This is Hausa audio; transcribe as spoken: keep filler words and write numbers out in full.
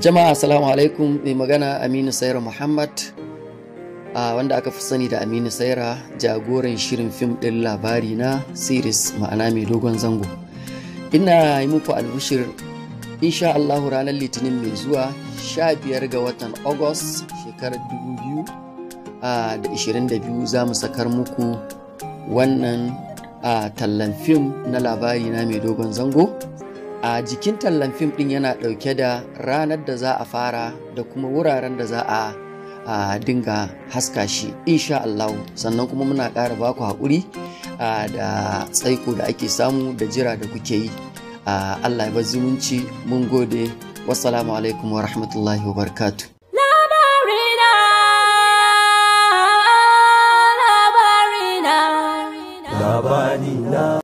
Jama'a assalamu alaikum, mai magana Aminu Saira Muhammad, uh, wanda aka fi sani da Aminu Saira, jagoran shirin fim ɗin labari na series ma'ana mai dogon zango. Ina yi muku albishir insha Allahu ranar Litinin mai zuwa sha biyar ga watan August shekarar dubu biyu da ishirin da biyu za mu sakar muku wannan uh, tallan fim na labari na mai dogon zango. A jikin tallan fim ɗin yana ɗauke da ranar da za a fara da kuma wuraren da za a, a dinga haska shi insha Allah. Sannan kuma muna ƙara baku haƙuri da tsaiko da ake samu da jira da kuke yi. Allah ya bar zumunci, mun gode. Wassalamu alaikum wa rahmatullahi wa barakatuh. Labarina.